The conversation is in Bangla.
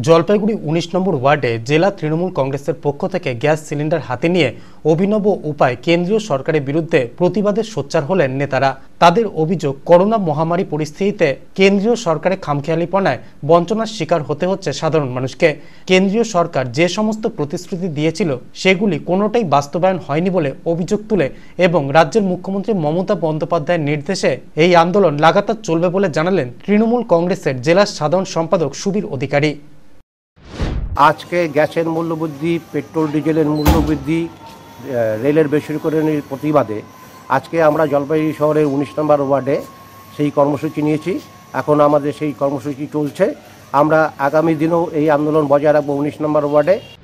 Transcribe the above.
জলপাইগুড়ি ১৯ নম্বর ওয়ার্ডে জেলা তৃণমূল কংগ্রেসের পক্ষ থেকে গ্যাস সিলিন্ডার হাতে নিয়ে অভিনব উপায় কেন্দ্রীয় সরকারের বিরুদ্ধে প্রতিবাদে সোচ্চার হলেন নেতারা। তাদের অভিযোগ, করোনা মহামারী পরিস্থিতিতে কেন্দ্রীয় সরকারের খামখেয়ালিপনায় বঞ্চনার শিকার হতে হচ্ছে সাধারণ মানুষকে। কেন্দ্রীয় সরকার যে সমস্ত প্রতিশ্রুতি দিয়েছিল সেগুলি কোনোটাই বাস্তবায়ন হয়নি বলে অভিযোগ তুলে এবং রাজ্যের মুখ্যমন্ত্রী মমতা বন্দ্যোপাধ্যায়ের নির্দেশে এই আন্দোলন লাগাতার চলবে বলে জানালেন তৃণমূল কংগ্রেসের জেলা সাধারণ সম্পাদক সুবীর অধিকারী। আজকে গ্যাসের মূল্যবৃদ্ধি, পেট্রোল ডিজেলের মূল্যবৃদ্ধি, রেলের বেসরকারির প্রতিবাদে আজকে আমরা জলপাইগুড়ি শহরের ১৯ নম্বর ওয়ার্ডে সেই কর্মসূচি নিয়েছি। এখন আমাদের সেই কর্মসূচি চলছে। আমরা আগামী দিনেও এই আন্দোলন বজায় রাখবো ১৯ নম্বর ওয়ার্ডে।